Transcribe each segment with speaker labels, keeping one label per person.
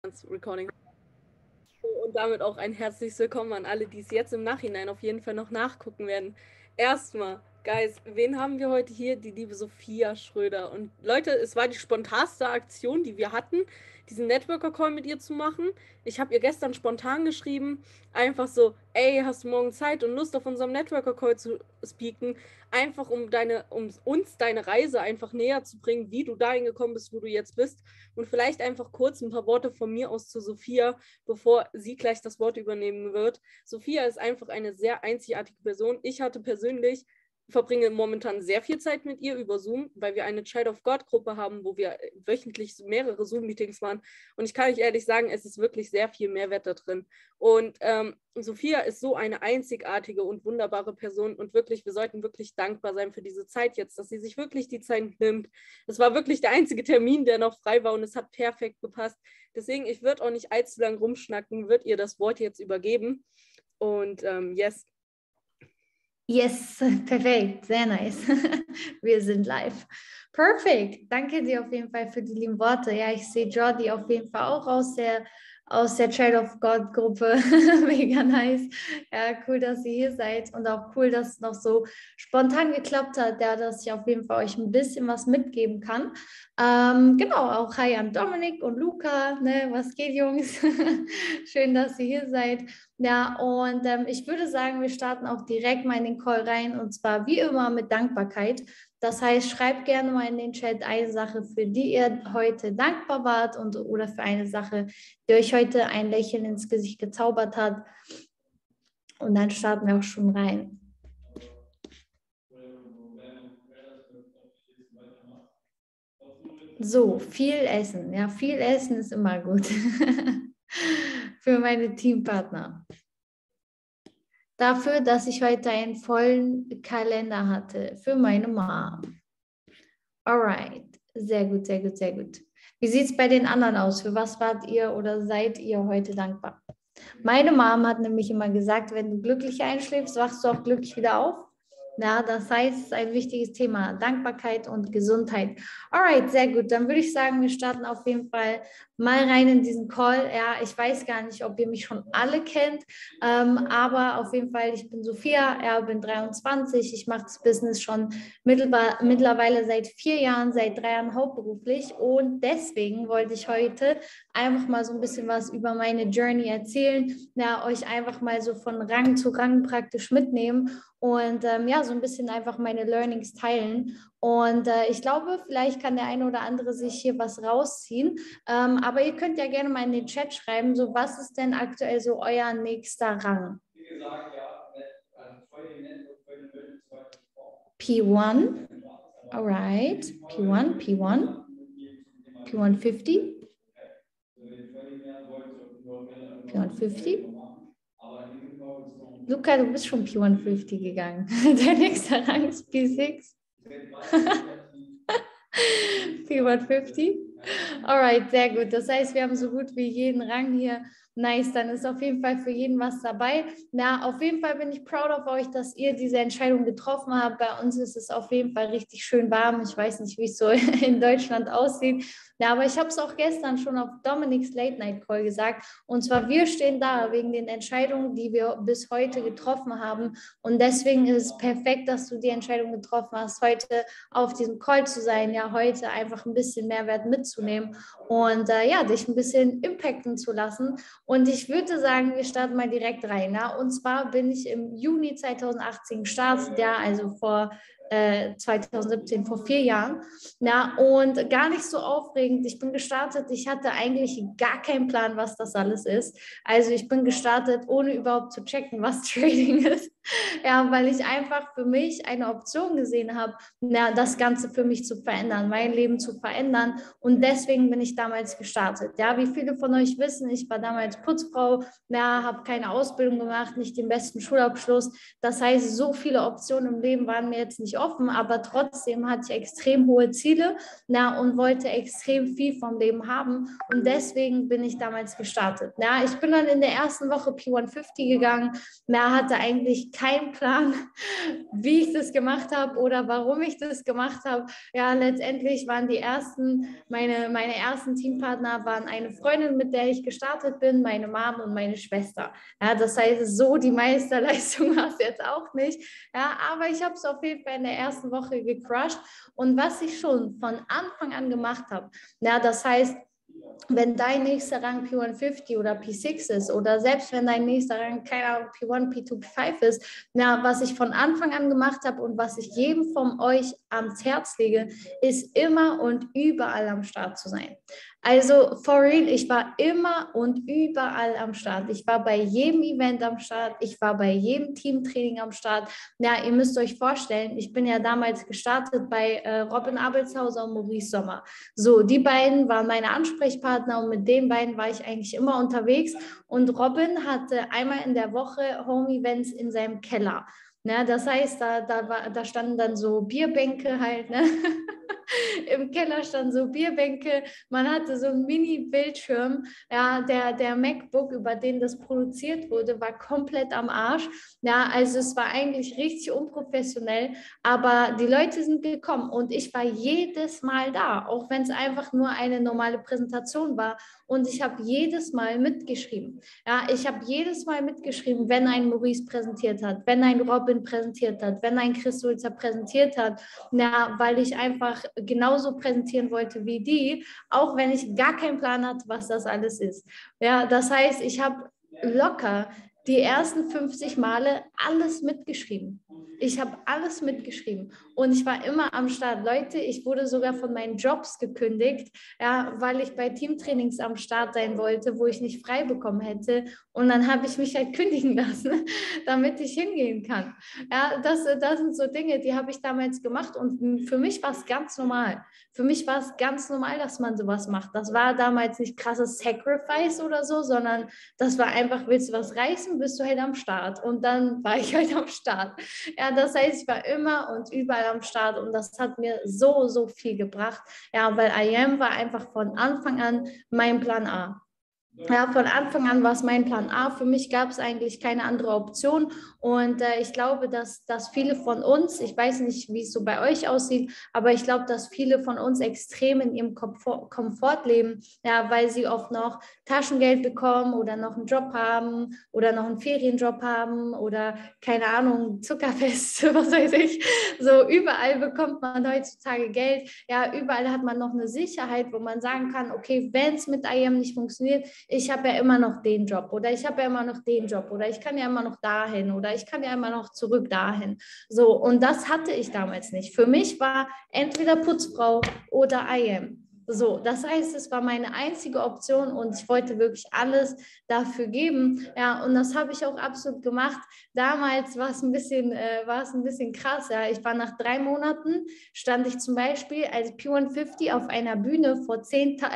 Speaker 1: Recording. Und damit auch ein herzliches Willkommen an alle, die es jetzt im Nachhinein auf jeden Fall noch nachgucken werden. Erstmal, Guys, wen haben wir heute hier? Die liebe Sophia Schröder. Und Leute, es war die spontanste Aktion, die wir hatten, diesen Networker-Call mit ihr zu machen. Ich habe ihr gestern spontan geschrieben, einfach so, ey, hast du morgen Zeit und Lust auf unserem Networker-Call zu speaken? Einfach um uns deine Reise einfach näher zu bringen, wie du dahin gekommen bist, wo du jetzt bist. Und vielleicht einfach kurz ein paar Worte von mir aus zu Sophia, bevor sie gleich das Wort übernehmen wird. Sophia ist einfach eine sehr einzigartige Person. Ich verbringe momentan sehr viel Zeit mit ihr über Zoom, weil wir eine Child of God Gruppe haben, wo wir wöchentlich mehrere Zoom-Meetings machen. Und ich kann euch ehrlich sagen, es ist wirklich sehr viel Mehrwert da drin. Und Sophia ist so eine einzigartige und wunderbare Person und wirklich, wir sollten wirklich dankbar sein für diese Zeit jetzt, dass sie sich wirklich die Zeit nimmt. Es war wirklich der einzige Termin, der noch frei war und es hat perfekt gepasst. Deswegen, ich würde auch nicht allzu lang rumschnacken, würde ihr das Wort jetzt übergeben. Und yes.
Speaker 2: Yes, perfekt, sehr nice. Wir sind live. Perfekt, danke dir auf jeden Fall für die lieben Worte. Ja, ich sehe Jordi auf jeden Fall auch aus der Child of God Gruppe. Mega nice. Ja, cool, dass ihr hier seid und auch cool, dass es noch so spontan geklappt hat, ja, dass ich auf jeden Fall euch ein bisschen was mitgeben kann. Genau, auch hi an Dominik und Luca. Ne, was geht, Jungs? Schön, dass ihr hier seid. Ja, und ich würde sagen, wir starten auch direkt mal in den Call rein und zwar wie immer mit Dankbarkeit. Das heißt, schreibt gerne mal in den Chat eine Sache, für die ihr heute dankbar wart oder für eine Sache, die euch heute ein Lächeln ins Gesicht gezaubert hat. Und dann starten wir auch schon rein. So, viel Essen. Ja, viel Essen ist immer gut. Für meine Teampartner. Dafür, dass ich heute einen vollen Kalender hatte. Für meine Mom. Alright. Sehr gut, sehr gut, sehr gut. Wie sieht es bei den anderen aus? Für was wart ihr oder seid ihr heute dankbar? Meine Mom hat nämlich immer gesagt, wenn du glücklich einschläfst, wachst du auch glücklich wieder auf. Ja, das heißt, es ist ein wichtiges Thema, Dankbarkeit und Gesundheit. Alright, sehr gut. Dann würde ich sagen, wir starten auf jeden Fall mal rein in diesen Call. Ja, ich weiß gar nicht, ob ihr mich schon alle kennt, aber auf jeden Fall, ich bin Sophia, bin 23. Ich mache das Business schon mittlerweile seit 4 Jahren, seit 3 Jahren hauptberuflich und deswegen wollte ich heute einfach mal so ein bisschen was über meine Journey erzählen, ja, euch einfach mal so von Rang zu Rang praktisch mitnehmen und ja, so ein bisschen einfach meine Learnings teilen. Und ich glaube, vielleicht kann der eine oder andere sich hier was rausziehen. Aber ihr könnt ja gerne mal in den Chat schreiben, so was ist denn aktuell so euer nächster Rang? Wie gesagt, ja, P1. Alright. P1, P1. P150. P150. Luca, du bist schon P150 gegangen. Der nächste Rang ist P6. P150. Alright, sehr gut. Das heißt, wir haben so gut wie jeden Rang hier. Nice, dann ist auf jeden Fall für jeden was dabei. Na, auf jeden Fall bin ich proud of euch, dass ihr diese Entscheidung getroffen habt. Bei uns ist es auf jeden Fall richtig schön warm. Ich weiß nicht, wie es so in Deutschland aussieht. Ja, aber ich habe es auch gestern schon auf Dominics Late Night Call gesagt. Und zwar, wir stehen da wegen den Entscheidungen, die wir bis heute getroffen haben. Und deswegen ist es perfekt, dass du die Entscheidung getroffen hast, heute auf diesem Call zu sein. Ja, heute einfach ein bisschen Mehrwert mitzunehmen und ja, dich ein bisschen impacten zu lassen. Und ich würde sagen, wir starten mal direkt rein. Ja? Und zwar bin ich im Juni 2018 gestartet, ja, also vor 2017, vor 4 Jahren. Ja, und gar nicht so aufregend. Ich bin gestartet, ich hatte eigentlich gar keinen Plan, was das alles ist. Also ich bin gestartet, ohne überhaupt zu checken, was Trading ist. Ja, weil ich einfach für mich eine Option gesehen habe, ja, das Ganze für mich zu verändern, mein Leben zu verändern. Und deswegen bin ich damals gestartet. Ja, wie viele von euch wissen, ich war damals Putzfrau, ja, habe keine Ausbildung gemacht, nicht den besten Schulabschluss. Das heißt, so viele Optionen im Leben waren mir jetzt nicht nicht offen, aber trotzdem hatte ich extrem hohe Ziele, ja, und wollte extrem viel vom Leben haben und deswegen bin ich damals gestartet. Ja, ich bin dann in der ersten Woche P150 gegangen, ja, hatte eigentlich keinen Plan, wie ich das gemacht habe oder warum ich das gemacht habe. Ja, letztendlich waren meine ersten Teampartner waren eine Freundin, mit der ich gestartet bin, meine Mom und meine Schwester. Ja, das heißt, so die Meisterleistung war es jetzt auch nicht. Ja, aber ich habe es auf jeden Fall in der ersten Woche gecrushed. Und was ich schon von Anfang an gemacht habe, ja, das heißt, wenn dein nächster Rang P150 oder P6 ist oder selbst wenn dein nächster Rang, keine Ahnung, P1, P2, P5 ist, na, was ich von Anfang an gemacht habe und was ich jedem von euch ans Herz lege, ist immer und überall am Start zu sein. Also for real, ich war immer und überall am Start. Ich war bei jedem Event am Start, ich war bei jedem Teamtraining am Start. Ja, ihr müsst euch vorstellen, ich bin ja damals gestartet bei Robin Abelshauser und Maurice Sommer. So, die beiden waren meine Ansprechpartner und mit den beiden war ich eigentlich immer unterwegs. Und Robin hatte einmal in der Woche Home-Events in seinem Keller. Ne, das heißt, da standen dann so Bierbänke halt, ne? Im Keller standen so Bierbänke, man hatte so einen Mini-Bildschirm, ja, der MacBook, über den das produziert wurde, war komplett am Arsch. Ja, also es war eigentlich richtig unprofessionell, aber die Leute sind gekommen und ich war jedes Mal da, auch wenn es einfach nur eine normale Präsentation war und ich habe jedes Mal mitgeschrieben. Ja, ich habe jedes Mal mitgeschrieben, wenn ein Maurice präsentiert hat, wenn ein Robin präsentiert hat, wenn ein Chris Sulzer präsentiert hat, ja, weil ich einfach genauso präsentieren wollte wie die, auch wenn ich gar keinen Plan hatte, was das alles ist. Ja, das heißt, ich habe locker die ersten 50 Male alles mitgeschrieben. Ich habe alles mitgeschrieben und ich war immer am Start. Leute, ich wurde sogar von meinen Jobs gekündigt, ja, weil ich bei Teamtrainings am Start sein wollte, wo ich nicht frei bekommen hätte. Und dann habe ich mich halt kündigen lassen, damit ich hingehen kann. Ja, das sind so Dinge, die habe ich damals gemacht und für mich war es ganz normal. Für mich war es ganz normal, dass man sowas macht. Das war damals nicht krasses Sacrifice oder so, sondern das war einfach, willst du was reißen, bist du halt am Start. Und dann war ich halt am Start. Ja, das heißt, ich war immer und überall am Start und das hat mir so, so viel gebracht. Ja, weil IM war einfach von Anfang an mein Plan A. Ja, von Anfang an war es mein Plan A. Für mich gab es eigentlich keine andere Option. Und ich glaube, dass viele von uns, ich weiß nicht, wie es so bei euch aussieht, aber ich glaube, dass viele von uns extrem in ihrem Komfort leben, ja, weil sie oft noch Taschengeld bekommen oder noch einen Job haben oder noch einen Ferienjob haben oder keine Ahnung, Zuckerfest, was weiß ich. So überall bekommt man heutzutage Geld. Ja, überall hat man noch eine Sicherheit, wo man sagen kann, okay, wenn es mit IM nicht funktioniert, ich habe ja immer noch den Job oder ich habe ja immer noch den Job oder ich kann ja immer noch dahin oder ich kann ja immer noch zurück dahin. So, und das hatte ich damals nicht. Für mich war entweder Putzfrau oder IM. So, das heißt, es war meine einzige Option und ich wollte wirklich alles dafür geben. Ja, und das habe ich auch absolut gemacht. Damals war es ein bisschen krass. Ja. Ich war nach 3 Monaten, stand ich zum Beispiel als P150 auf einer Bühne vor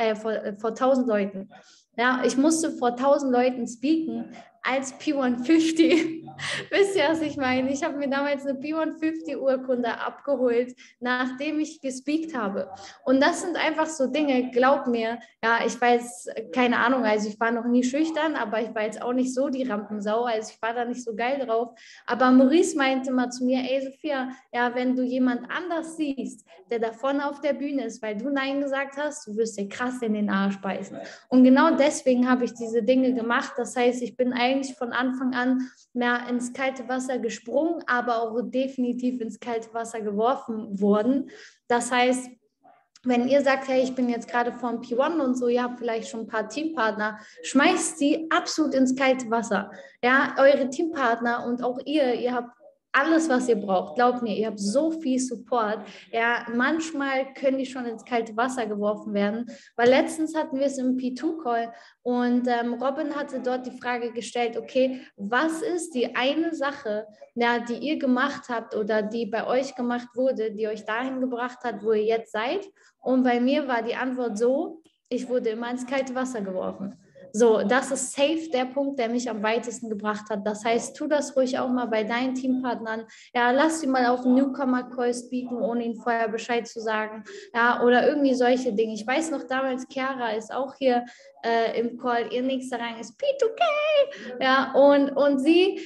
Speaker 2: 1000 Leuten. Ja, ich musste vor 1000 Leuten speaken als P150. Wisst ihr, was ich meine? Ich habe mir damals eine P150-Urkunde abgeholt, nachdem ich gespeakt habe. Und das sind einfach so Dinge, glaub mir, ja, ich war jetzt, keine Ahnung, also ich war noch nie schüchtern, aber ich war jetzt auch nicht so die Rampensau, also ich war da nicht so geil drauf. Aber Maurice meinte mal zu mir, ey Sophia, ja, wenn du jemand anders siehst, der da vorne auf der Bühne ist, weil du Nein gesagt hast, du wirst dir krass in den Arsch beißen. Und genau deswegen habe ich diese Dinge gemacht. Das heißt, ich bin eigentlich von Anfang an mehr ins kalte Wasser gesprungen, aber auch definitiv ins kalte Wasser geworfen worden. Das heißt, wenn ihr sagt, hey, ich bin jetzt gerade vom P1 und so, ihr habt vielleicht schon ein paar Teampartner, schmeißt sie absolut ins kalte Wasser. Ja, eure Teampartner und auch ihr habt alles, was ihr braucht. Glaubt mir, ihr habt so viel Support. Ja, manchmal können die schon ins kalte Wasser geworfen werden, weil letztens hatten wir es im P2-Call und Robin hatte dort die Frage gestellt, okay, was ist die eine Sache, ja, die ihr gemacht habt oder die bei euch gemacht wurde, die euch dahin gebracht hat, wo ihr jetzt seid? Und bei mir war die Antwort so, ich wurde immer ins kalte Wasser geworfen. So, das ist safe der Punkt, der mich am weitesten gebracht hat. Das heißt, tu das ruhig auch mal bei deinen Teampartnern. Ja, lass sie mal auf einen Newcomer-Call speaken, ohne ihnen vorher Bescheid zu sagen. Ja, oder irgendwie solche Dinge. Ich weiß noch damals, Chiara ist auch hier im Call. Ihr nächster Rang ist P2K. Ja, und sie,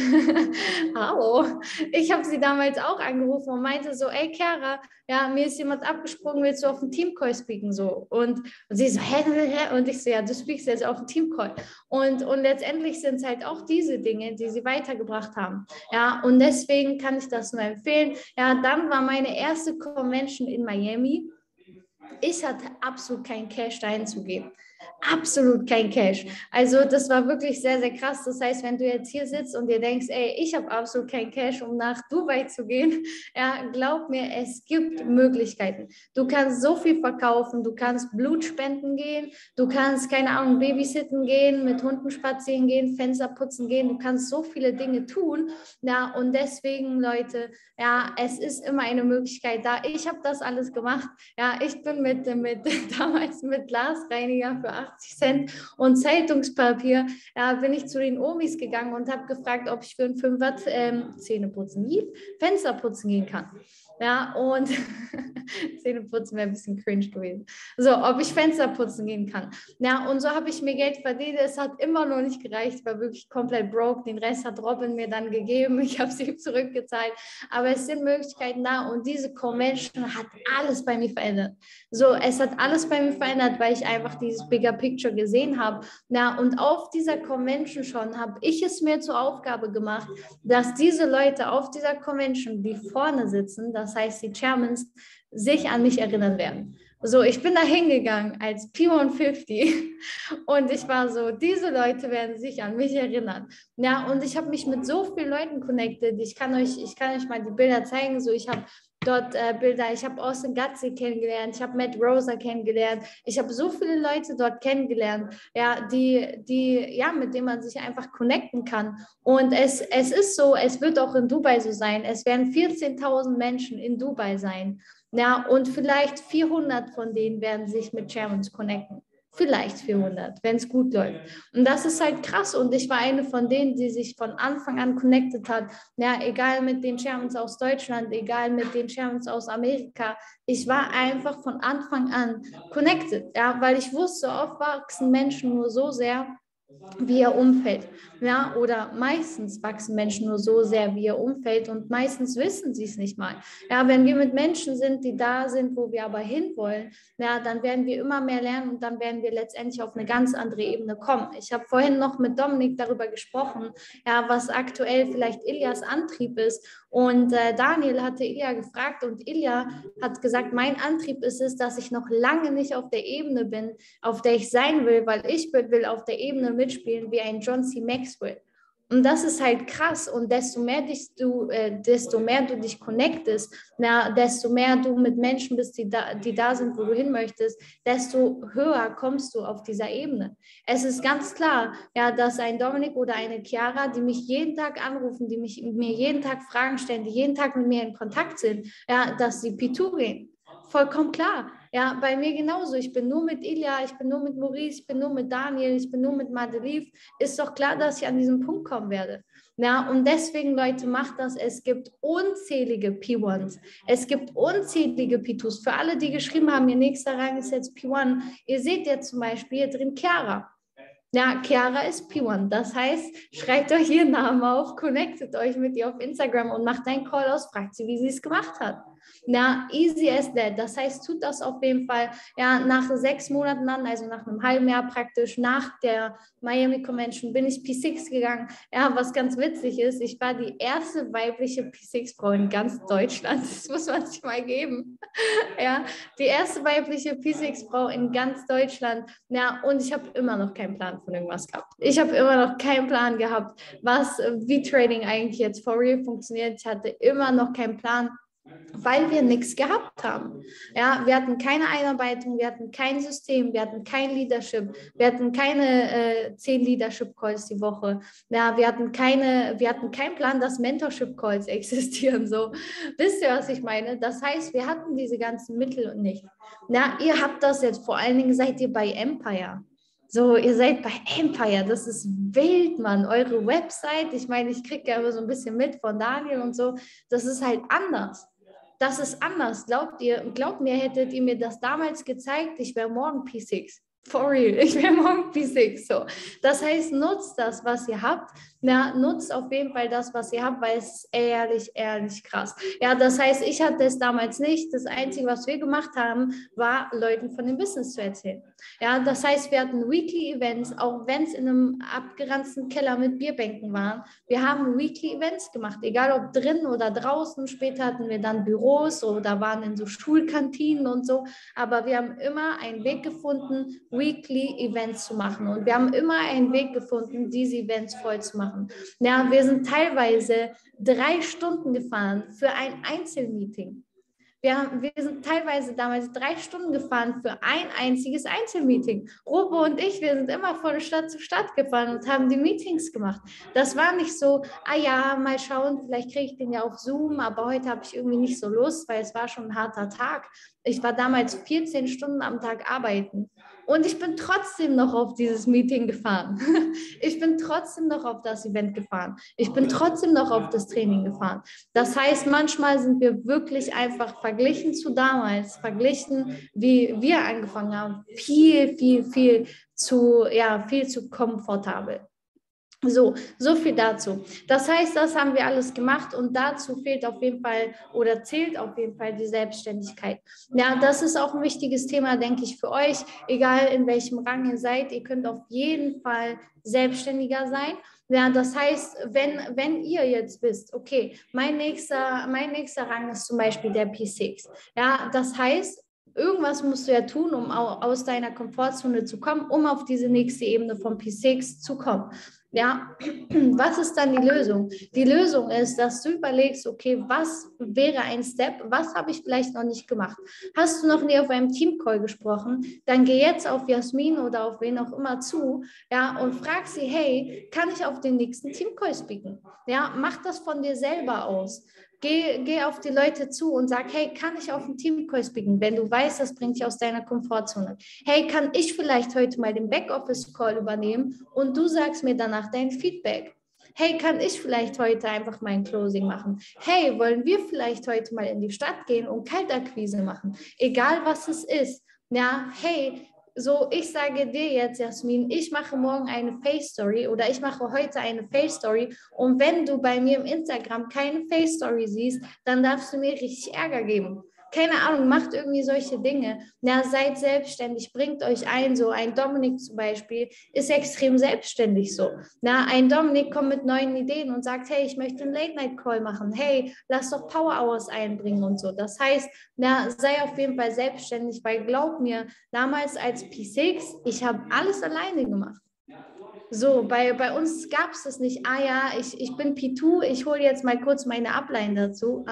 Speaker 2: hallo, ich habe sie damals auch angerufen und meinte so, ey Chiara, ja, mir ist jemand abgesprungen, willst du auf den Teamcall speaken? So. Und sie so, hä? Und ich so, ja, du speakst jetzt auf den Teamcall. Und letztendlich sind es halt auch diese Dinge, die sie weitergebracht haben. Ja, und deswegen kann ich das nur empfehlen. Ja, dann war meine erste Convention in Miami. Ich hatte absolut kein Cash dahin zu geben. Absolut kein Cash. Also das war wirklich sehr, sehr krass. Das heißt, wenn du jetzt hier sitzt und dir denkst, ey, ich habe absolut kein Cash, um nach Dubai zu gehen, ja, glaub mir, es gibt Möglichkeiten. Du kannst so viel verkaufen, du kannst Blut spenden gehen, du kannst, keine Ahnung, babysitten gehen, mit Hunden spazieren gehen, Fenster putzen gehen, du kannst so viele Dinge tun. Ja, und deswegen, Leute, ja, es ist immer eine Möglichkeit da. Ich habe das alles gemacht. Ja, ich bin damals mit Glasreiniger für 80 Cent und Zeitungspapier, bin ich zu den Omis gegangen und habe gefragt, ob ich für einen Fünfer Fenster putzen gehen kann. Ja, und Zähneputzen wäre ein bisschen cringe gewesen. So, ob ich Fenster putzen gehen kann. Ja, und so habe ich mir Geld verdient. Es hat immer noch nicht gereicht, war wirklich komplett broke. Den Rest hat Robin mir dann gegeben. Ich habe sie ihm zurückgezahlt. Aber es sind Möglichkeiten da und diese Convention hat alles bei mir verändert. So, es hat alles bei mir verändert, weil ich einfach dieses Bigger Picture gesehen habe. Ja, und auf dieser Convention schon habe ich es mir zur Aufgabe gemacht, dass diese Leute auf dieser Convention, die vorne sitzen, das heißt die Chairmans, sich an mich erinnern werden. So, ich bin da hingegangen als P150 und ich war so, diese Leute werden sich an mich erinnern. Ja, und ich habe mich mit so vielen Leuten connected. Ich kann euch mal die Bilder zeigen. So, ich habe dort Bilder, ich habe Austin Gutsy kennengelernt, ich habe Matt Rosa kennengelernt, ich habe so viele Leute dort kennengelernt, ja, mit denen man sich einfach connecten kann. Und es ist so, es wird auch in Dubai so sein, es werden 14.000 Menschen in Dubai sein, ja, und vielleicht 400 von denen werden sich mit Chairmans connecten. Vielleicht 400, wenn es gut läuft. Und das ist halt krass. Und ich war eine von denen, die sich von Anfang an connected hat. Ja, egal mit den Chairmans aus Deutschland, egal mit den Chairmans aus Amerika. Ich war einfach von Anfang an connected. Ja, weil ich wusste, oft wachsen Menschen nur so sehr wie ihr Umfeld. Ja, oder meistens wachsen Menschen nur so sehr wie ihr Umfeld und meistens wissen sie es nicht mal. Ja, wenn wir mit Menschen sind, die da sind, wo wir aber hinwollen, ja, dann werden wir immer mehr lernen und dann werden wir letztendlich auf eine ganz andere Ebene kommen. Ich habe vorhin noch mit Dominik darüber gesprochen, ja, was aktuell vielleicht Ilias Antrieb ist. Und Daniel hatte Ilja gefragt und Ilja hat gesagt, mein Antrieb ist es, dass ich noch lange nicht auf der Ebene bin, auf der ich sein will, weil ich will auf der Ebene mitspielen wie ein John C. Maxwell. Und das ist halt krass. Und desto mehr du dich connectest, desto mehr du mit Menschen bist, die da sind, wo du hin möchtest, desto höher kommst du auf dieser Ebene. Es ist ganz klar, ja, dass ein Dominik oder eine Chiara, die mich jeden Tag anrufen, die mir jeden Tag Fragen stellen, die jeden Tag mit mir in Kontakt sind, ja, dass sie P2 gehen. Vollkommen klar. Ja, bei mir genauso. Ich bin nur mit Ilja, ich bin nur mit Maurice, ich bin nur mit Daniel, ich bin nur mit Madeliv. Ist doch klar, dass ich an diesen Punkt kommen werde. Ja, und deswegen, Leute, macht das. Es gibt unzählige P1s. Es gibt unzählige P2s. Für alle, die geschrieben haben, ihr nächster Rang ist jetzt P1. Ihr seht jetzt zum Beispiel hier drin Chiara. Ja, Chiara ist P1. Das heißt, schreibt euch ihren Namen auf, connectet euch mit ihr auf Instagram und macht einen Call aus, fragt sie, wie sie es gemacht hat. Ja, easy as that. Das heißt, tut das auf jeden Fall ja, nach 6 Monaten an, also nach einem halben Jahr praktisch, nach der Miami Convention bin ich P6 gegangen. Ja, was ganz witzig ist, ich war die erste weibliche P6-Frau in ganz Deutschland. Das muss man sich mal geben. Ja, die erste weibliche P6-Frau in ganz Deutschland. Ja, und ich habe immer noch keinen Plan von irgendwas gehabt. Ich habe immer noch keinen Plan gehabt, wie Trading eigentlich jetzt for real funktioniert. Ich hatte immer noch keinen Plan, weil wir nichts gehabt haben. Ja, wir hatten keine Einarbeitung, wir hatten kein System, wir hatten kein Leadership, wir hatten keine 10 Leadership-Calls die Woche. Ja, wir hatten keinen Plan, dass Mentorship-Calls existieren. So. Wisst ihr, was ich meine? Das heißt, wir hatten diese ganzen Mittel nicht. Ja, ihr habt das jetzt, vor allen Dingen seid ihr bei Empire. So, ihr seid bei Empire, das ist wild, Mann. Eure Website, ich meine, ich kriege ja immer so ein bisschen mit von Daniel und so, das ist halt anders. Das ist anders. Glaubt mir, hättet ihr mir das damals gezeigt, ich wäre morgen P6. For real, ich wäre morgen P6. So. Das heißt, nutzt das, was ihr habt. Ja, nutzt auf jeden Fall das, was ihr habt, weil es ist ehrlich, ehrlich krass. Ja, das heißt, ich hatte es damals nicht. Das Einzige, was wir gemacht haben, war, Leuten von dem Business zu erzählen. Ja, das heißt, wir hatten Weekly Events, auch wenn es in einem abgeranzten Keller mit Bierbänken waren. Wir haben Weekly Events gemacht, egal ob drinnen oder draußen. Später hatten wir dann Büros oder waren in so Schulkantinen und so. Aber wir haben immer einen Weg gefunden, Weekly Events zu machen. Und wir haben immer einen Weg gefunden, diese Events voll zu machen. Ja, wir sind teilweise 3 Stunden gefahren für ein Einzelmeeting. Wir sind teilweise damals 3 Stunden gefahren für ein einziges Einzelmeeting. Robo und ich, wir sind immer von Stadt zu Stadt gefahren und haben die Meetings gemacht. Das war nicht so, ah ja, mal schauen, vielleicht kriege ich den ja auf Zoom, aber heute habe ich irgendwie nicht so Lust, weil es war schon ein harter Tag. Ich war damals 14 Stunden am Tag arbeiten. Und ich bin trotzdem noch auf dieses Meeting gefahren. Ich bin trotzdem noch auf das Event gefahren. Ich bin trotzdem noch auf das Training gefahren. Das heißt, manchmal sind wir wirklich einfach verglichen zu damals, verglichen, wie wir angefangen haben, viel zu komfortabel. So viel dazu. Das heißt, das haben wir alles gemacht und dazu fehlt auf jeden Fall oder zählt auf jeden Fall die Selbstständigkeit. Ja, das ist auch ein wichtiges Thema, denke ich, für euch, egal in welchem Rang ihr seid. Ihr könnt auf jeden Fall selbstständiger sein. Ja, das heißt, wenn ihr jetzt wisst, okay, mein nächster Rang ist zum Beispiel der P6. Ja, das heißt, irgendwas musst du ja tun, um aus deiner Komfortzone zu kommen, um auf diese nächste Ebene vom P6 zu kommen. Ja, was ist dann die Lösung? Die Lösung ist, dass du überlegst, okay, was wäre ein Step, was habe ich vielleicht noch nicht gemacht? Hast du noch nie auf einem Teamcall gesprochen? Dann geh jetzt auf Jasmin oder auf wen auch immer zu, ja, und frag sie, hey, kann ich auf den nächsten Teamcall speaken? Ja, mach das von dir selber aus. Geh auf die Leute zu und sag, hey, kann ich auf den Teamcall speaken, wenn du weißt, das bringt dich aus deiner Komfortzone. Hey, kann ich vielleicht heute mal den Backoffice-Call übernehmen und du sagst mir danach dein Feedback. Hey, kann ich vielleicht heute einfach mein Closing machen? Hey, wollen wir vielleicht heute mal in die Stadt gehen und Kaltakquise machen? Egal, was es ist. Ja, hey, so, ich sage dir jetzt, Jasmin, ich mache morgen eine Face-Story oder ich mache heute eine Face-Story und wenn du bei mir im Instagram keine Face-Story siehst, dann darfst du mir richtig Ärger geben. Keine Ahnung, macht irgendwie solche Dinge. Ja, seid selbstständig, bringt euch ein. So ein Dominik zum Beispiel ist extrem selbstständig so. Na, ein Dominik kommt mit neuen Ideen und sagt, hey, ich möchte einen Late-Night-Call machen. Hey, lass doch Power Hours einbringen und so. Das heißt, na, sei auf jeden Fall selbstständig, weil glaub mir, damals als P6, ich habe alles alleine gemacht. So, bei uns gab es das nicht. Ah ja, ich bin P2, ich hole jetzt mal kurz meine Upline dazu.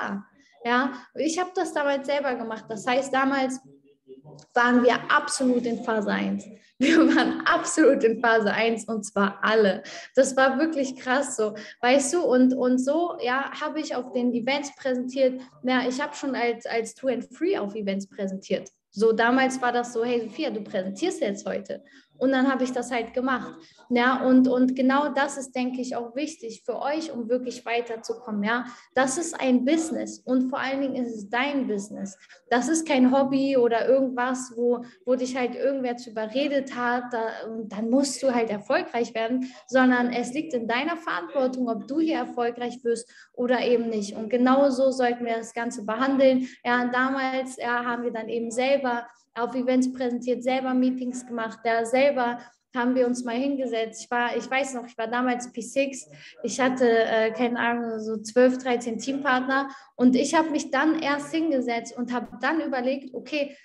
Speaker 2: Ja, ich habe das damals selber gemacht. Das heißt, damals waren wir absolut in Phase 1. Wir waren absolut in Phase 1 und zwar alle. Das war wirklich krass so, weißt du, und so, ja, habe ich auf den Events präsentiert. Ja, ich habe schon als 2 and 3 auf Events präsentiert. So, damals war das so, hey Sophia, du präsentierst jetzt heute. Und dann habe ich das halt gemacht. Ja, und genau das ist, denke ich, auch wichtig für euch, um wirklich weiterzukommen. Ja, das ist ein Business und vor allen Dingen ist es dein Business. Das ist kein Hobby oder irgendwas, wo dich halt irgendwer zu überredet hat. Dann musst du halt erfolgreich werden, sondern es liegt in deiner Verantwortung, ob du hier erfolgreich wirst oder eben nicht. Und genau so sollten wir das Ganze behandeln. Ja, damals haben wir dann eben selber auf Events präsentiert, selber Meetings gemacht, selber haben wir uns mal hingesetzt. Ich weiß noch, ich war damals P6, ich hatte, keine Ahnung, so 12, 13 Teampartner und ich habe mich dann erst hingesetzt und habe dann überlegt, okay,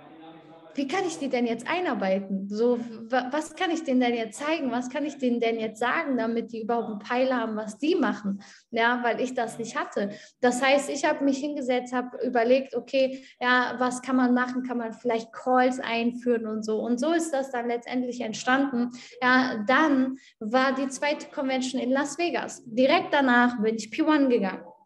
Speaker 2: wie kann ich die denn jetzt einarbeiten? So, was kann ich denen denn jetzt zeigen? Was kann ich denen denn jetzt sagen, damit die überhaupt einen Peil haben, was die machen? Ja, weil ich das nicht hatte. Das heißt, ich habe mich hingesetzt, habe überlegt, okay, ja, was kann man machen? Kann man vielleicht Calls einführen und so? Und so ist das dann letztendlich entstanden. Ja, dann war die zweite Convention in Las Vegas. Direkt danach bin ich P1 gegangen.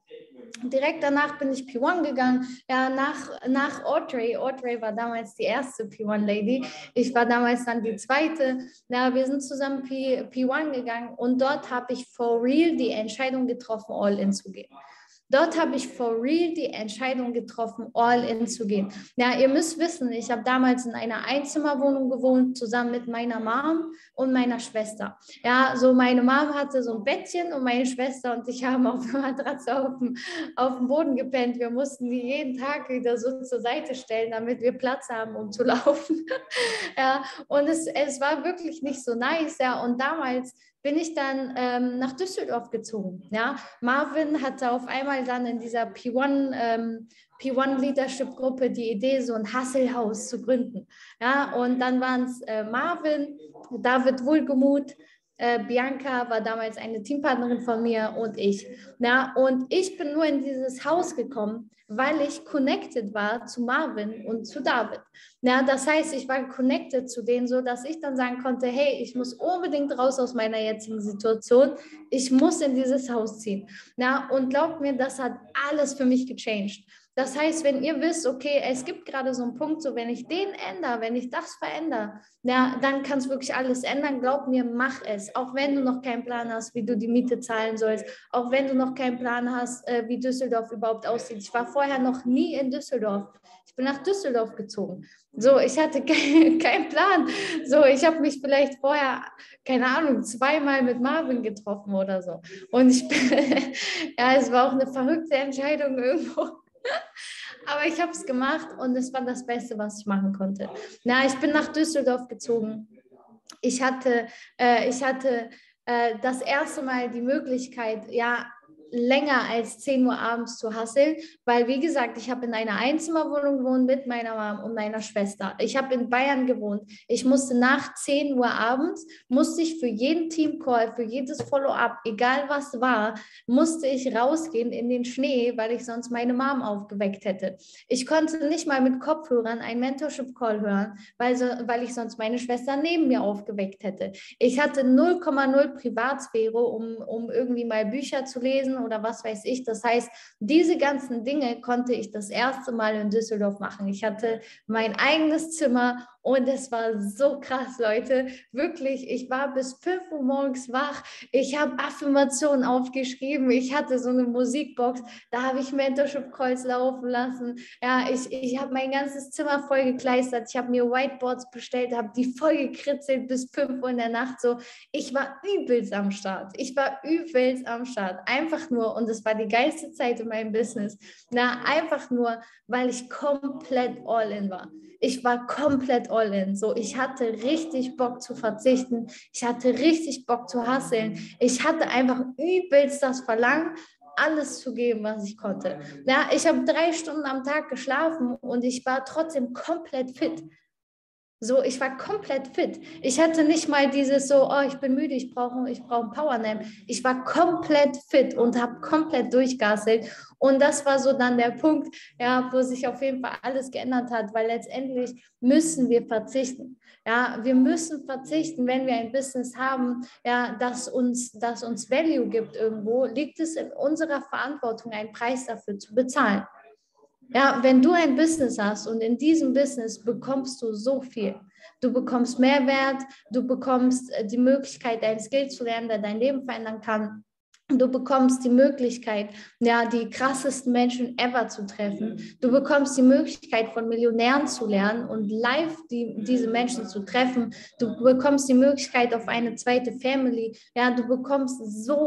Speaker 2: Direkt danach bin ich P1 gegangen, ja, nach Audrey. Audrey war damals die erste P1-Lady. Ich war damals dann die zweite. Ja, wir sind zusammen P1 gegangen und dort habe ich for real die Entscheidung getroffen, all in zu gehen. Dort habe ich for real die Entscheidung getroffen, all in zu gehen. Ja, ihr müsst wissen, ich habe damals in einer Einzimmerwohnung gewohnt, zusammen mit meiner Mom und meiner Schwester. Ja, so meine Mom hatte so ein Bettchen und meine Schwester und ich haben auf der Matratze auf dem Boden gepennt. Wir mussten die jeden Tag wieder so zur Seite stellen, damit wir Platz haben, um zu laufen. Ja, und es war wirklich nicht so nice. Ja, und damals bin ich dann nach Düsseldorf gezogen. Ja, Marvin hatte auf einmal dann in dieser P1 Leadership Gruppe die Idee, so ein Hustle-Haus zu gründen. Ja, und dann waren es Marvin, David Wohlgemuth, Bianca war damals eine Teampartnerin von mir und ich. Ja, und ich bin nur in dieses Haus gekommen, weil ich connected war zu Marvin und zu David. Ja, das heißt, ich war connected zu denen, so dass ich dann sagen konnte, hey, ich muss unbedingt raus aus meiner jetzigen Situation. Ich muss in dieses Haus ziehen. Ja, und glaubt mir, das hat alles für mich gechanged. Das heißt, wenn ihr wisst, okay, es gibt gerade so einen Punkt, so wenn ich den ändere, wenn ich das verändere, ja, dann kann es wirklich alles ändern. Glaub mir, mach es. Auch wenn du noch keinen Plan hast, wie du die Miete zahlen sollst, auch wenn du noch keinen Plan hast, wie Düsseldorf überhaupt aussieht. Ich war vorher noch nie in Düsseldorf. Ich bin nach Düsseldorf gezogen. So, ich hatte keinen Plan. So, ich habe mich vielleicht vorher, keine Ahnung, zweimal mit Marvin getroffen oder so. Und ich bin, ja, es war auch eine verrückte Entscheidung irgendwo. Aber ich habe es gemacht und es war das Beste, was ich machen konnte. Na, ich bin nach Düsseldorf gezogen. Ich hatte das erste Mal die Möglichkeit, ja, länger als 10 Uhr abends zu hustlen, weil, wie gesagt, ich habe in einer Einzimmerwohnung gewohnt mit meiner Mom und meiner Schwester. Ich habe in Bayern gewohnt. Ich musste nach 10 Uhr abends, musste ich für jeden Teamcall, für jedes Follow-up, egal was war, musste ich rausgehen in den Schnee, weil ich sonst meine Mom aufgeweckt hätte. Ich konnte nicht mal mit Kopfhörern einen Mentorship-Call hören, weil ich sonst meine Schwester neben mir aufgeweckt hätte. Ich hatte 0,0 Privatsphäre, um irgendwie mal Bücher zu lesen oder was weiß ich. Das heißt, diese ganzen Dinge konnte ich das erste Mal in Düsseldorf machen. Ich hatte mein eigenes Zimmer und es war so krass, Leute. Wirklich, ich war bis 5 Uhr morgens wach. Ich habe Affirmationen aufgeschrieben. Ich hatte so eine Musikbox. Da habe ich Mentorship-Calls laufen lassen. Ja, ich habe mein ganzes Zimmer voll gekleistert. Ich habe mir Whiteboards bestellt, habe die voll gekritzelt bis 5 Uhr in der Nacht. So, ich war übelst am Start. Ich war übelst am Start. Einfach nur, und es war die geilste Zeit in meinem Business. Na, einfach nur, weil ich komplett all in war. Ich war komplett all in. So, ich hatte richtig Bock zu verzichten. Ich hatte richtig Bock zu hustlen. Ich hatte einfach übelst das Verlangen, alles zu geben, was ich konnte. Ja, ich habe 3 Stunden am Tag geschlafen und ich war trotzdem komplett fit. So, ich war komplett fit. Ich hatte nicht mal dieses so, oh, ich bin müde, ich brauche einen Powernap. Ich war komplett fit und habe komplett durchgehustelt. Und das war so dann der Punkt, ja, wo sich auf jeden Fall alles geändert hat, weil letztendlich müssen wir verzichten. Ja, wir müssen verzichten, wenn wir ein Business haben, ja, das uns Value gibt irgendwo, liegt es in unserer Verantwortung, einen Preis dafür zu bezahlen. Ja, wenn du ein Business hast und in diesem Business bekommst du so viel. Du bekommst Mehrwert, du bekommst die Möglichkeit, dein Skill zu lernen, der dein Leben verändern kann. Du bekommst die Möglichkeit, ja, die krassesten Menschen ever zu treffen. Du bekommst die Möglichkeit, von Millionären zu lernen und live diese Menschen zu treffen. Du bekommst die Möglichkeit auf eine zweite Family. Ja, du bekommst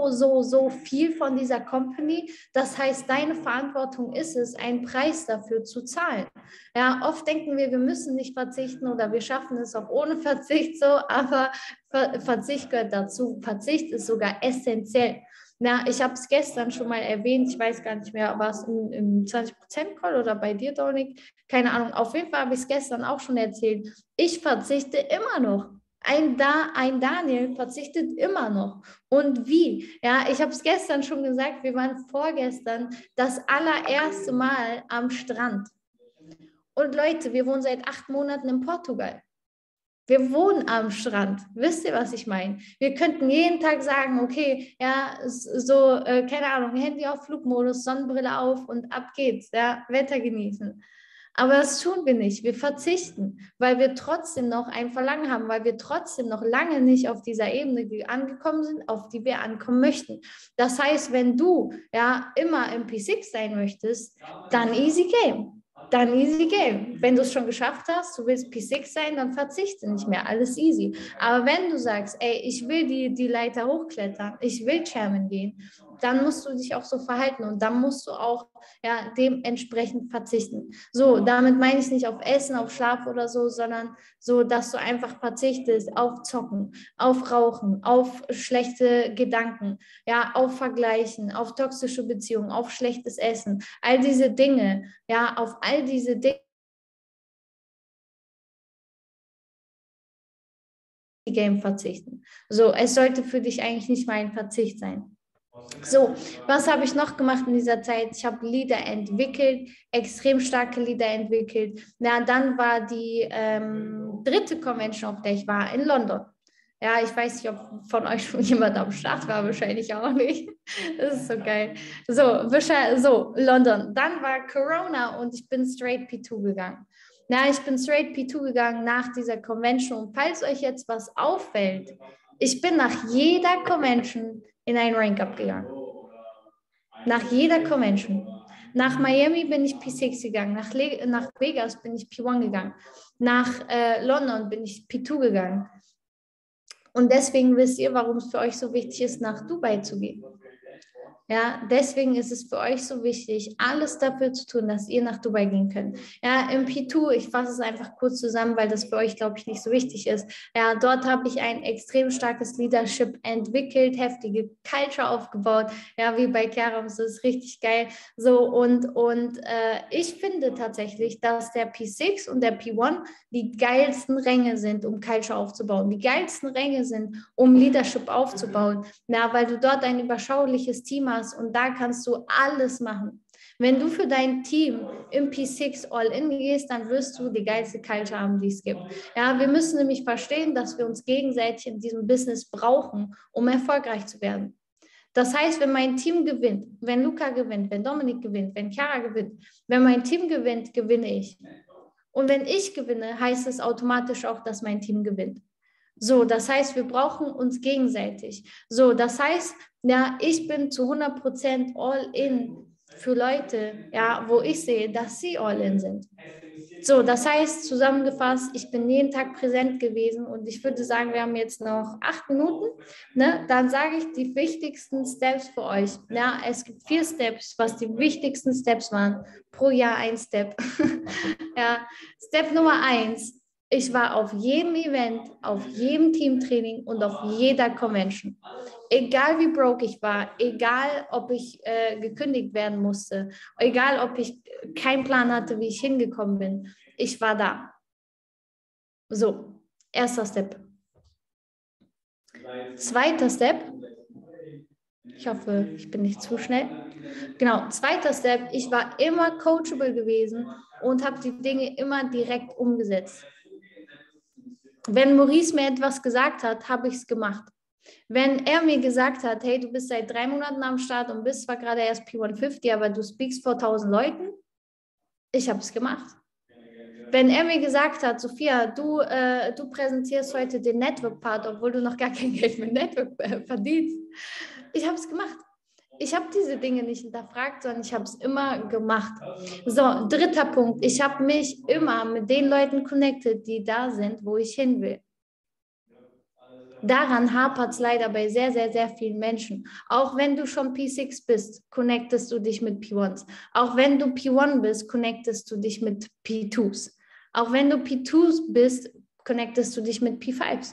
Speaker 2: so viel von dieser Company. Das heißt, deine Verantwortung ist es, einen Preis dafür zu zahlen. Ja, oft denken wir müssen nicht verzichten oder wir schaffen es auch ohne Verzicht so, aber Verzicht gehört dazu. Verzicht ist sogar essentiell. Na, ich habe es gestern schon mal erwähnt, ich weiß gar nicht mehr, war es im 20%-Call oder bei dir, Dominik? Keine Ahnung, auf jeden Fall habe ich es gestern auch schon erzählt. Ich verzichte immer noch. Ein Daniel verzichtet immer noch. Und wie? Ja, ich habe es gestern schon gesagt, wir waren vorgestern das allererste Mal am Strand. Und Leute, wir wohnen seit 8 Monaten in Portugal. Wir wohnen am Strand. Wisst ihr, was ich meine? Wir könnten jeden Tag sagen, okay, ja, so, keine Ahnung, Handy auf Flugmodus, Sonnenbrille auf und ab geht's, ja, Wetter genießen. Aber das tun wir nicht. Wir verzichten, weil wir trotzdem noch ein Verlangen haben, weil wir trotzdem noch lange nicht auf dieser Ebene angekommen sind, auf die wir ankommen möchten. Das heißt, wenn du ja immer im P6 sein möchtest, dann easy game. Dann easy game. Wenn du es schon geschafft hast, du willst P6 sein, dann verzichte nicht mehr. Alles easy. Aber wenn du sagst, ey, ich will die Leiter hochklettern, ich will Chairman gehen, dann musst du dich auch so verhalten und dann musst du auch ja, dementsprechend verzichten. So, damit meine ich nicht auf Essen, auf Schlaf oder so, sondern so, dass du einfach verzichtest auf Zocken, auf Rauchen, auf schlechte Gedanken, ja, auf Vergleichen, auf toxische Beziehungen, auf schlechtes Essen, all diese Dinge, ja, auf all diese Dinge Game verzichten. So, es sollte für dich eigentlich nicht mal ein Verzicht sein. So, was habe ich noch gemacht in dieser Zeit? Ich habe Lieder entwickelt, extrem starke Lieder entwickelt. Na, dann war die dritte Convention, auf der ich war, in London. Ja, ich weiß nicht, ob von euch schon jemand am Start war, wahrscheinlich auch nicht. Das ist so geil. So, London. Dann war Corona und ich bin straight P2 gegangen. Na, ich bin straight P2 gegangen nach dieser Convention. Und falls euch jetzt was auffällt, ich bin nach jeder Convention in ein Rank-Up gegangen. Nach jeder Convention. Nach Miami bin ich P6 gegangen. Nach Vegas bin ich P1 gegangen. Nach London bin ich P2 gegangen. Und deswegen wisst ihr, warum es für euch so wichtig ist, nach Dubai zu gehen. Ja, deswegen ist es für euch so wichtig, alles dafür zu tun, dass ihr nach Dubai gehen könnt. Ja, im P2, ich fasse es einfach kurz zusammen, weil das für euch, glaube ich, nicht so wichtig ist. Ja, dort habe ich ein extrem starkes Leadership entwickelt, heftige Culture aufgebaut. Ja, wie bei Kerams, das ist richtig geil. So, und ich finde tatsächlich, dass der P6 und der P1 die geilsten Ränge sind, um Culture aufzubauen. Die geilsten Ränge sind, um Leadership aufzubauen. Ja, weil du dort ein überschauliches Team hast und da kannst du alles machen. Wenn du für dein Team im P6 All-In gehst, dann wirst du die geilste Culture haben, die es gibt. Ja, wir müssen nämlich verstehen, dass wir uns gegenseitig in diesem Business brauchen, um erfolgreich zu werden. Das heißt, wenn mein Team gewinnt, wenn Luca gewinnt, wenn Dominik gewinnt, wenn Chiara gewinnt, wenn mein Team gewinnt, gewinne ich. Und wenn ich gewinne, heißt es automatisch auch, dass mein Team gewinnt. So, das heißt, wir brauchen uns gegenseitig. So, das heißt, ja, ich bin zu 100% all in für Leute, ja, wo ich sehe, dass sie all in sind. So, das heißt, zusammengefasst, ich bin jeden Tag präsent gewesen und ich würde sagen, wir haben jetzt noch 8 Minuten, ne? Dann sage ich die wichtigsten Steps für euch. Ja, es gibt 4 Steps, was die wichtigsten Steps waren. Pro Jahr ein Step. Ja, Step Nummer 1. Ich war auf jedem Event, auf jedem Teamtraining und auf jeder Convention. Egal wie broke ich war, egal ob ich gekündigt werden musste, egal ob ich keinen Plan hatte, wie ich hingekommen bin, ich war da. So, erster Step. Zweiter Step. Ich hoffe, ich bin nicht zu schnell. Genau, zweiter Step. Ich war immer coachable gewesen und habe die Dinge immer direkt umgesetzt. Wenn Maurice mir etwas gesagt hat, habe ich es gemacht. Wenn er mir gesagt hat, hey, du bist seit 3 Monaten am Start und bist zwar gerade erst P150, aber du speakst vor 1000 Leuten, ich habe es gemacht. Wenn er mir gesagt hat, Sophia, du präsentierst heute den Network-Part, obwohl du noch gar kein Geld mit Network verdienst, ich habe es gemacht. Ich habe diese Dinge nicht hinterfragt, sondern ich habe es immer gemacht. So, dritter Punkt. Ich habe mich immer mit den Leuten connected, die da sind, wo ich hin will. Daran hapert es leider bei sehr, sehr, sehr vielen Menschen. Auch wenn du schon P6 bist, connectest du dich mit P1s. Auch wenn du P1 bist, connectest du dich mit P2s. Auch wenn du P2s bist, connectest du dich mit P5s.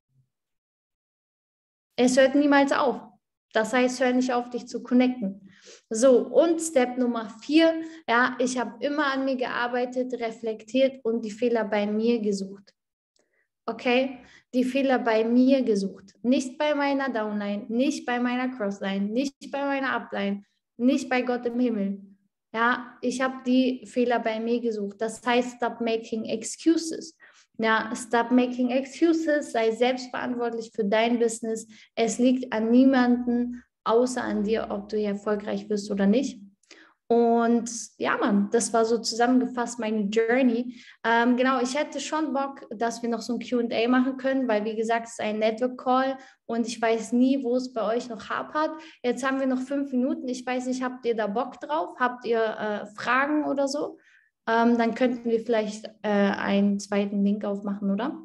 Speaker 2: Es hört niemals auf. Das heißt, hör nicht auf, dich zu connecten. So, und Step Nummer 4, ja, ich habe immer an mir gearbeitet, reflektiert und die Fehler bei mir gesucht. Okay? Die Fehler bei mir gesucht. Nicht bei meiner Downline, nicht bei meiner Crossline, nicht bei meiner Upline, nicht bei Gott im Himmel. Ja, ich habe die Fehler bei mir gesucht. Das heißt, stop making excuses. Ja, stop making excuses, sei selbstverantwortlich für dein Business. Es liegt an niemanden außer an dir, ob du hier erfolgreich wirst oder nicht. Und ja, Mann, das war so zusammengefasst meine Journey. Genau, ich hätte schon Bock, dass wir noch so ein Q&A machen können, weil wie gesagt, es ist ein Network Call und ich weiß nie, wo es bei euch noch hapert. Jetzt haben wir noch 5 Minuten. Ich weiß nicht, habt ihr da Bock drauf? Habt ihr Fragen oder so? Dann könnten wir vielleicht einen zweiten Link aufmachen, oder?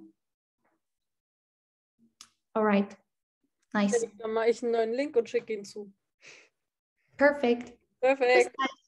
Speaker 2: Alright, nice.
Speaker 1: Dann mache ich einen neuen Link und schicke ihn zu.
Speaker 2: Perfekt. Bis
Speaker 1: Perfekt.
Speaker 2: gleich.